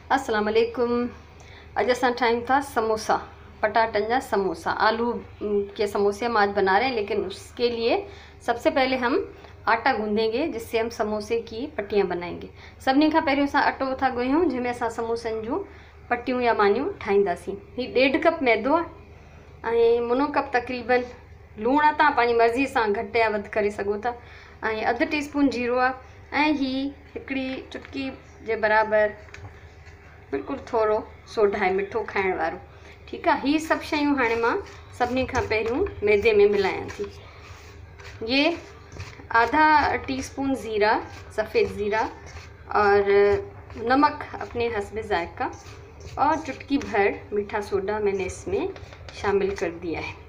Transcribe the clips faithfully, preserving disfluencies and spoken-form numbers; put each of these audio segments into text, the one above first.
अस्सलाम वालेकुम। अज असां ठाहियूं था समोसा, पटाटन जा समोसा। आलू के समोसे हम आज बना रहे हैं, लेकिन उसके लिए सबसे पहले हम आटा गूंदेंगे, जिससे हम समोसे की पट्टियाँ बनाएंगे। सभिनी खां पहिरियों असां अटो था ॻोयूं, जंहिंमें असां समोसनि जूं पट्टियूं या मानियूं ठाहींदासीं। हीउ ॾेढ कप मैदो आहे ऐं मुनो कप तक़रीबन लूणु आहे, तव्हां पंहिंजी मर्ज़ी सां घटि या वधि करे सघो था, ऐं अधु टी स्पून जीरो आहे, ऐं हीअ हिकिड़ी चुटकी जे बराबरि बिल्कुलु थोरो सोडा आहे, मिठो खाइण वारो। ठीकु आहे। हीअ सभु शयूं हाणे मां सभिनी खां पहिरियों मैदे में मिलायां थी। ये आधा टी स्पून ज़ीरा, सफ़ेद ज़ीरा, और नमक अपने हस्ब जायका, और चुटकी भर मीठा सोडा मैंने इसमें शामिल कर दिया है।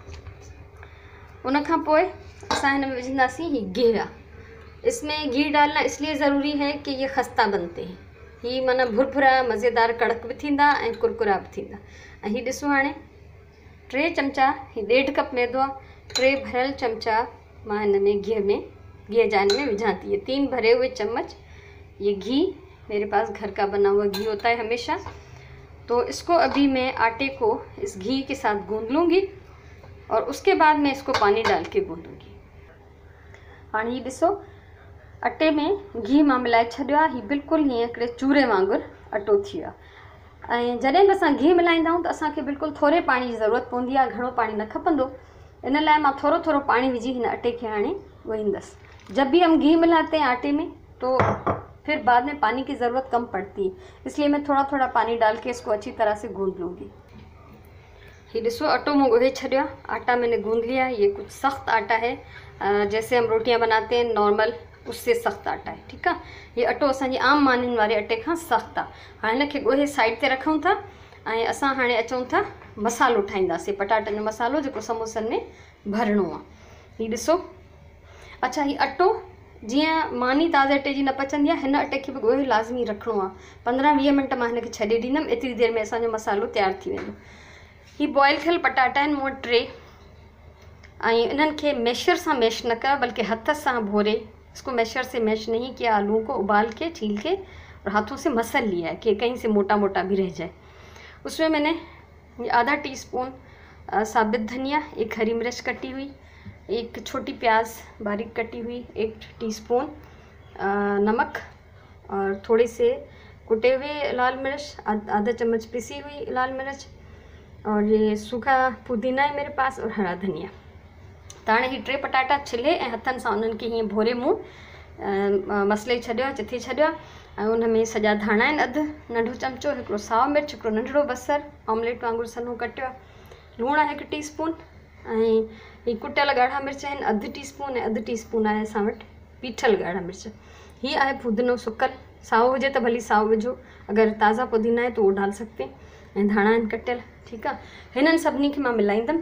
उन खां पोइ असां हिन में विझंदासीं ही घेरा। इसमें घी डालना इसलिए ज़रूरी है कि ये खस्ता बनते हैं। ही माना भुरभुरा मज़ेदार कड़क भी थींदा ऐं कुरकुरा भी थींदा। ऐं हीअ ॾिसो, हाणे टे चमचा, ही ॾेढ कप मैदो आहे, टे भरियल चमचा मां हिन में घी में घी जा में विझां थी। ये तीन भरे हुए चम्मच ये घी, मेरे पास घर का बना हुआ घी होता है हमेशा। तो इसको अभी मैं आटे को इस घी के साथ गूंद लूँगी और उसके बाद मैं इसको पानी डाल के गूंदूंगी। हाणे हीअ ॾिसो, अटे में घी मां मिलाए छॾियो आहे। हीअ बिल्कुलु हीअं हिकिड़े चूरे वांगुरु अटो थी वियो आहे। ऐं जॾहिं बि असां घी मिलाईंदा आहियूं त असांखे बिल्कुलु थोरे पाणी जी ज़रूरत पवंदी आहे, घणो पाणी न खपंदो। इन लाइ मां थोरो थोरो पाणी विझी हिन अटे खे हाणे ॻोहींदसि। जब भी हम घी मिलाते हैं आटे में तो फिर बाद में पानी की ज़रूरत कम पड़ती है, इसलिए मैं थोड़ा थोड़ा पानी डाल के इसको अच्छी तरह से गूंद लूँगी। ये ॾिसो, अटो मैं ॻोहे छॾियो आहे, आटा मैंने गूंद लिया। ये कुछ सख्त आटा है, जैसे हम रोटियां बनाते हैं नॉर्मल, उससे सख्त आटा है। ठीक है। ये अटो असांजी आम मानियुनि वारे अटे खां सख्त आहे। हाणे हिनखे ॻोहे साइड ते रखूं था ऐं असां हाणे अचूं था मसालो ठाहींदासीं, पटाटनि जो मसालो जेको समोसनि में भरणो आहे। हीअ ॾिसो, अच्छा, हीअ अटो जीअं मानी ताज़े अटे जी न पचंदी आहे, हिन अटे खे बि ॻोहे लाज़मी रखिणो आहे। पंद्रहं वीह मिंट मां हिनखे छॾे ॾींदमि, एतिरी देरि में असांजो मसालो तयारु थी वेंदो। हीअ बॉइल थियल पटाटा आहिनि मूं वटि टे, ऐं इन्हनि खे मैशर सां मैश न कयो, बल्कि हथ सां भोरे, इसको मैशर से मैश नहीं किया, आलू को उबाल के छील के और हाथों से मसल लिया है कि कहीं से मोटा मोटा भी रह जाए। उसमें मैंने आधा टीस्पून साबित धनिया, एक हरी मिर्च कटी हुई, एक छोटी प्याज बारीक कटी हुई, एक टीस्पून नमक, और थोड़े से कुटे हुए लाल मिर्च, आधा चम्मच पिसी हुई लाल मिर्च, और ये सूखा पुदीना है मेरे पास, और हरा धनिया। त हाणे हीअ टे पटाटा छिले ऐं हथनि सां उन्हनि खे हीअं भोरे मूं मसले छॾियो, चिथे छॾियो, ऐं उन में सॼा धाणा आहिनि अधु नंढो चमचो, हिकिड़ो साओ मिर्च, हिकिड़ो नंढिड़ो बसर ऑमलेट वांगुरु सन्हो कटियो, लूणु आहे हिकु टीस्पून, ऐं हीअ कुटियल ॻाढ़ा मिर्च आहिनि अधु टीस्पून, ऐं अधु टीस्पून आहे असां वटि पीठल ॻाढ़ा मिर्च। हीअ आहे पुदीनो सुकल, साओ हुजे त भली साओ विझो, अगरि ताज़ा पुदीना आहे तो उहो डाल सकते, ऐं धाणा आहिनि कटियल। ठीकु आहे। हिननि सभिनी खे मां मिलाईंदमि,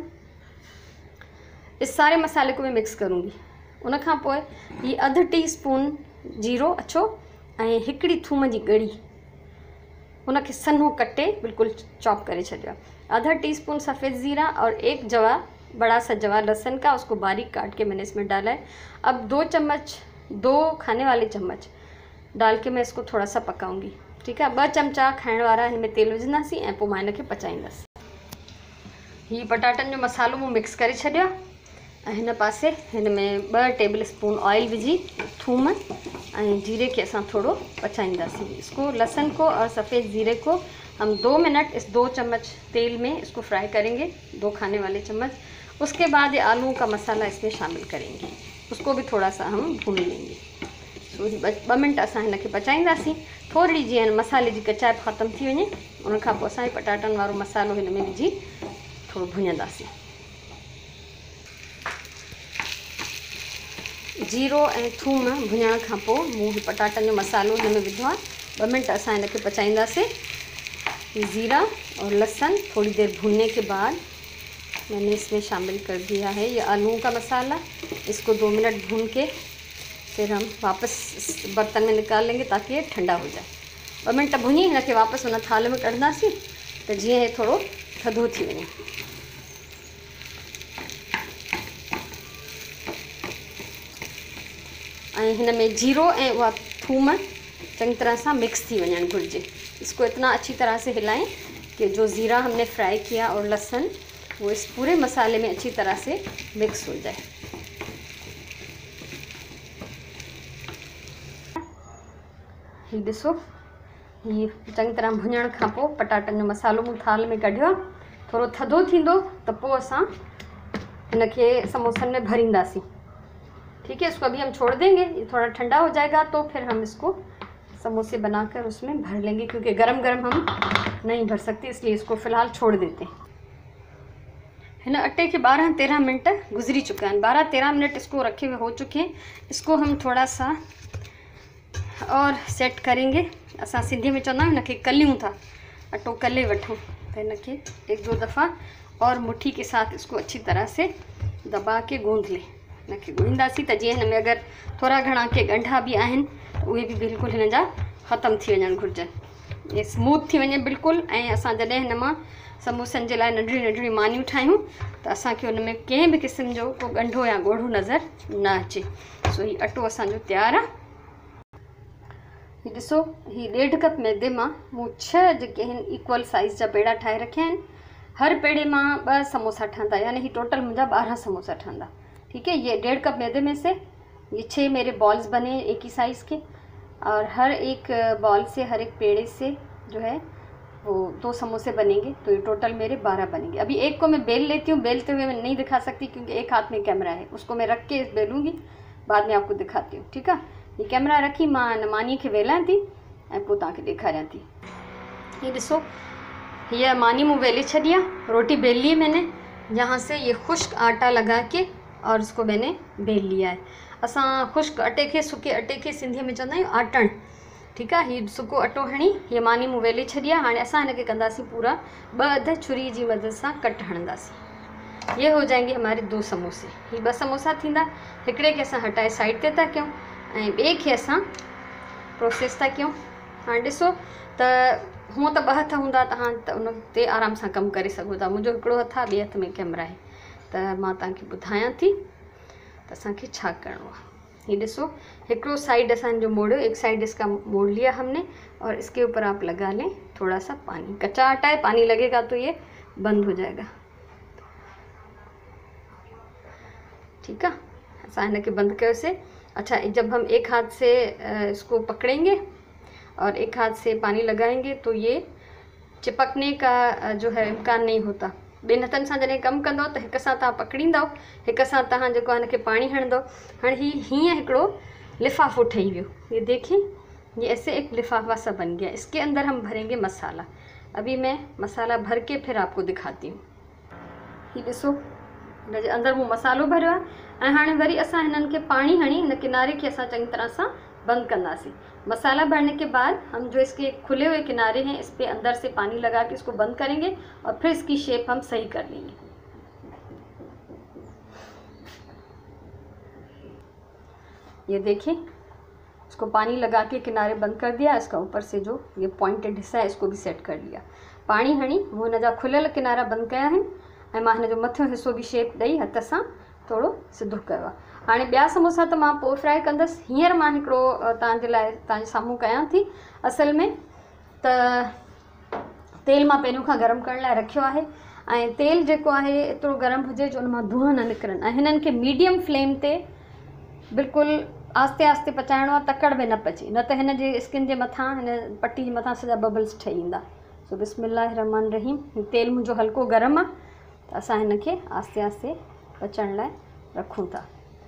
इस सारे मसाले को मैं मिक्स करूँगी। उन खां पोइ हीअ अधु टी स्पून जीरो अछो ऐं हिकिड़ी थूम जी ॻड़ी, उनखे सन्हो कटे बिल्कुलु चॉप करे छॾियो आहे। आधा टीस्पून सफ़ेद ज़ीरा और एक जवा, बड़ा सा जवा लहसुन का, उसको बारीक काट के मैंने इसमें डाला है। अब दो चम्मच, दो खाने वाले चम्मच डाल के मैं इसको थोड़ा सा पकाऊंगी। ठीक है। ॿ चमचा खाइण वारा हिन में तेल विझंदासीं ऐं पोइ मां हिनखे पचाईंदसि। हीअ पटाटनि जो मसालो मूं मिक्स करे छॾियो, ऐं हिन पासे हिन में ॿ टेबल स्पून ऑयल विझी थूम ऐं जीरे के असां थोड़ो पचाईंदासीं। इसको लहसुन को और सफ़ेद ज़ीरे को हम दो मिनट इस दो चम्मच तेल में इसको फ्राई करेंगे, दो खाने वाले चम्मच। उसके बाद ये आलू का मसाला इसमें शामिल करेंगे, उसको भी थोड़ा सा हम भून लेंगे। सो ॿ मिनट असां हिनखे पचाईंदासीं, थोरी जीअं मसाले जी कचाइप ख़तमु थी वञे। उन खां पोइ असां पटाटनि वारो मसालो हिन में विझी थोरो भुञंदासीं। जीरो ऐं थूम भुञण खां पोइ मूं पटाटनि जो मसालो हिन में विधो आहे। ॿ मिनट असां हिनखे पचाईंदासीं। ज़ीरा और लहसुन थोड़ी देर भूनने के बाद मैंने इसमें शामिल कर दिया है ये आलू का मसाला। इसको दो मिनट भून के फिर हम वापस इस बर्तन में निकाल लेंगे ताकि ये ठंडा हो जाए। ॿ मिनट भुञी हिनखे वापस उन थाल में कढंदासीं त जीअं हे थोरो थधो थी वञे। ऐं हिन में जीरो ऐं उहा थूम चंगी तरह से मिक्स थी वञणु घुरिजे। इसको इतना अच्छी तरह से हिलाएं कि जो ज़ीरा हमने फ्राई किया और लहसुन वो इस पूरे मसाले में अच्छी तरह से मिक्स हो जाए। ही ॾिसो, ही चंगी तरह भुञण खां पोइ पटाटनि जो मसालो मूं थाल में कढियो। थोरो थधो थींदो त पोइ असां इनखे समोसनि में भरींदासीं। ठीक है, इसको अभी हम छोड़ देंगे, ये थोड़ा ठंडा हो जाएगा तो फिर हम इसको समोसे बनाकर उसमें भर लेंगे, क्योंकि गरम गरम हम नहीं भर सकते, इसलिए इसको फ़िलहाल छोड़ देते हैं। हिन अटे के बारह तेरह मिनट गुजरी चुका है, बारह तेरह मिनट इसको रखे हुए हो चुके हैं। इसको हम थोड़ा सा और सेट करेंगे। असां सिंधी में चवंदा आहियूं इनखे कलियूं था, अटो कले वठूं, तो इनखे एक दो दफ़ा और मुट्ठी के साथ इसको अच्छी तरह से दबा के गूंद लें। इनखे ॻोहींदासीं त जीअं हिन में अगरि थोरा घणा के ॻंढा बि आहिनि त उहे बि बिल्कुलु हिन जा ख़तमु थी वञणु घुरिजनि, ये स्मूथ थी वञे बिल्कुलु। ऐं असां जॾहिं हिन मां समोसनि जे लाइ नंढिड़ियूं नंढिड़ियूं मानियूं ठाहियूं त असांखे हुन में कंहिं बि क़िस्म जो को ॻंढो या ॻोढ़ो नज़र न अचे। सो हीउ अटो असांजो तयारु आहे। हीउ ॾिसो, हीउ ॾेढ कप मैदे मां मूं छह जेके आहिनि इक्वल साइज़ जा पेड़ा ठाहे रखिया आहिनि। हर पेड़े मां ॿ समोसा ठहंदा, यानी ही टोटल मुंहिंजा ॿारहं समोसा ठहंदा। ठीक है, ये डेढ़ कप मैदे में से ये छः मेरे बॉल्स बने एक ही साइज़ के, और हर एक बॉल से, हर एक पेड़े से जो है वो दो समोसे बनेंगे, तो ये टोटल मेरे बारह बनेंगे। अभी एक को मैं बेल लेती हूँ, बेलते हुए मैं नहीं दिखा सकती क्योंकि एक हाथ में कैमरा है, उसको मैं रख के बेलूँगी, बाद में आपको दिखाती हूँ। ठीक है, ये कैमरा रखी मां मानी के वेलां थी ऐं पोइ तव्हांखे ॾेखारियां थी। ये ॾिसो, ये मानी मूं वेले छॾी आहे, रोटी बेल ली है मैंने, यहाँ से ये खुश्क आटा लगा के और इसको मैंने बेल लिया है। असां खुश्क अटे के, सुके अटे के सिंधी में चवंदा आहियूं आटण। ठीक है, हीउ सुको अटो हणी ये मानी मूं वेले छॾी आहे। हाणे असां हिनखे कंदासीं पूरा ॿ अध छुरी जी मदद सां कट हणंदासीं। ये हो जाएंगे हमारे दो समोसे। ये ॿ समोसा थींदा, हिकिड़े खे असां हटाए साइड ते था कयूं ऐं ॿिए खे असां प्रोसेस था कयूं। हाणे ॾिसो त हूअं त ॿ हथ हूंदा तव्हां त उन ते आराम सां कमु करे सघो था। मुंहिंजो हिकिड़ो हथ आहे, ॿिए हथ में कैमरा आहे, त मां तव्हांखे ॿुधायां थी त असांखे छा करिणो आहे। ये ॾिसो, हिकिड़ो साइड असांजो मोड़ियो, एक साइड इसका मोड़ लिया हमने, और इसके ऊपर आप लगा लें थोड़ा सा पानी। कच्चा आटा है, पानी लगेगा तो ये बंद हो जाएगा। ठीक है, असां हिनखे बंद कयो से। अच्छा, जब हम एक हाथ से इसको पकड़ेंगे और एक हाथ से पानी लगाएंगे तो ये चिपकने का जो है इम्कान नहीं होता। ॿिनि हथनि सां जॾहिं कमु कंदो त हिक सां तव्हां पकड़ींदव, हिक सां तव्हां जेको आहे हिनखे पाणी हणंदव। हाणे ही हीअं हिकिड़ो लिफ़ाफ़ो ठही वियो, ये देखिए, ये ऐसे एक लिफाफा सा बन गया। इसके अंदर हम भरेंगे मसाला। अभी मैं मसाला भर के फिर आपको दिखाती हूँ। ये ॾिसो, हिनजे अंदरि मूं मसालो भरियो आहे ऐं हाणे वरी असां हिननि खे पाणी हणी हिन किनारे खे असां चङी तरह सां बंद कंदासीं। मसाला भरने के बाद हम जो इसके खुले हुए किनारे हैं इस पे अंदर से पानी लगा के इसको बंद करेंगे और फिर इसकी शेप हम सही कर लेंगे। ये देखिए, इसको पानी लगा के किनारे बंद कर दिया। इसका ऊपर से जो ये पॉइंटेड हिस्सा है इसको भी सेट कर लिया। पानी हणी वो हिन जा खुलियल किनारा बंद कया आहिनि ऐं मां हिन जो मथियों हिस्सो भी शेप ॾेई हथ सां थोड़ो सिधो कयो आहे। हाणे ॿिया समोसा त मां पोइ फ्राई कंदसि, हींअर मां हिकिड़ो तव्हांजे लाइ तव्हांजे साम्हूं कयां थी। असल में त तेल मां पहिरियों खां गरम करण लाइ रखियो आहे ऐं तेल जेको आहे एतिरो गरम हुजे जो उन मां धुआं न निकिरनि, ऐं हिननि खे मीडियम फ्लेम ते बिल्कुलु आस्ते आस्ते पचाइणो आहे, तकड़ में न पचे, न त हिन जे स्किन जे मथां, हिन पटी जे मथां सॼा बबल्स ठही ईंदा। सो बिस्मिल्लाह रहमान रहीम। तेल मुंहिंजो हल्को गरम आहे त असां हिन खे आस्ते आस्ते पचण लाइ रखूं था।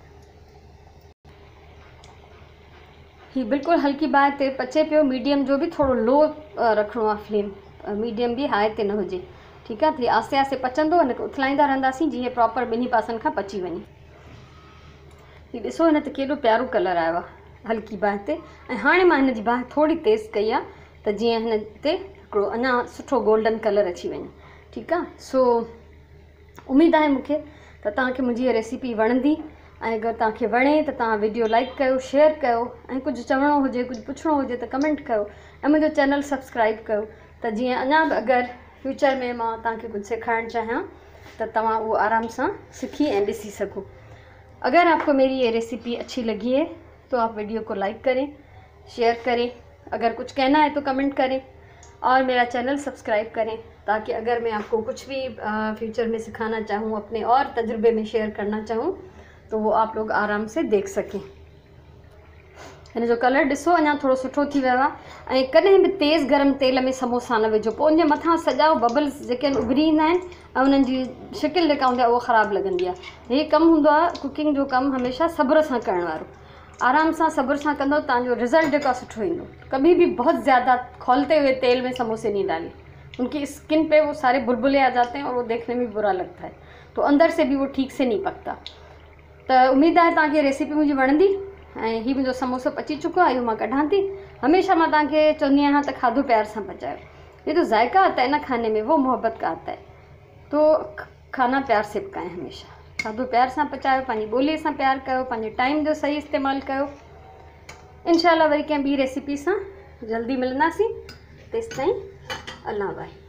ही बिल्कुलु हल्की बाहि ते पचे पियो। मीडियम जो भी थोड़ो लो रखिणो आहे फ्लेम, मीडियम भी हाई ते न हुजे। ठीकु आहे, आस्ते आस्ते पचंदो, हिन खे उथलाईंदा रहंदासीं जीअं प्रॉपर ॿिन्ही पासनि खां पची वञे। ही ॾिसो, हिन ते केॾो प्यारो कलर आयो आहे हल्की बाहि ते। ऐं हाणे मां हिन जी बाहि थोड़ी तेज़ कई आहे त जीअं हिन ते हिकिड़ो अञा सुठो गोल्डन कलर अची वञे। ठीकु आहे, सो उमेदु आहे मूंखे त तव्हांखे मुंहिंजी इहा रेसिपी वणंदी, ऐं अगरि तव्हांखे वणे त तव्हां वीडियो लाइक कयो, शेयर कयो, ऐं कुझु चवणो हुजे, कुझु पुछणो हुजे त कमेंट कयो, ऐं मुंहिंजो चैनल सब्सक्राइब कयो त जीअं अञा बि अगरि फ्यूचर में मां तव्हांखे कुझु सेखारणु चाहियां त तव्हां उहो आराम सां सिखी ऐं ॾिसी सघो। अगर आपको मेरी ये रेसिपी अच्छी लगी है तो आप वीडियो को लाइक करें, शेयर करें अगर कुछ कहना है तो कमेंट करें और मेरा चैनल सब्सक्राइब करें, ताकि अगर मैं आपको कुछ भी फ्यूचर में सिखाना चाहूँ, अपने और तजुर्बे में शेयर करना चाहूँ, तो वो आप लोग आराम से देख सकें। हिन जो कलर ॾिसो अञा थोरो सुठो थी वियो आहे। ऐं कॾहिं बि तेज़ गरम तेल में समोसा न विझो, पोइ उनजे मथां सॼा बबल्स जेके आहिनि उभरी ईंदा आहिनि ऐं उन्हनि जी शिकिल जेका हूंदी आहे उहा ख़राबु लॻंदी आहे। हीअ कमु हूंदो आहे कुकिंग जो कमु हमेशह सब्र सां करण वारो। आराम सां सब्र सां कंदो तव्हांजो रिज़ल्ट जेको आहे सुठो ईंदो। कभी भी बहुत ज़्यादा खौलते हुए तेल में समोसे नहीं डालें, उनकी स्किन पे वो सारे बुलबुले आ जाते हैं और वो देखने में बुरा लगता है, तो अंदर से भी वो ठीक से नहीं पकता। तो उम्मीद है तव्हांखे रेसिपी मुंहिंजी वणंदी। ऐं हीअ मुंहिंजो समोसो पची चुको आहे, इहो मां कढां थी। हमेशह मां तव्हांखे चवंदी आहियां त खाधो प्यार सां पचायो। ये तो जायका आता है ना खाने में, वो मोहब्बत का आता है, तो खाना प्यार से पकाएं। हमेशा खाधो प्यार सां पचायो, पंहिंजी ॿोलीअ सां प्यार कयो, पंहिंजे टाइम जो सही इस्तेमालु कयो। इंशाल्लाह वरी कंहिं ॿी रेसिपी सां जल्दी मिलंदासीं। तेसिताईं अल्लाह बाय।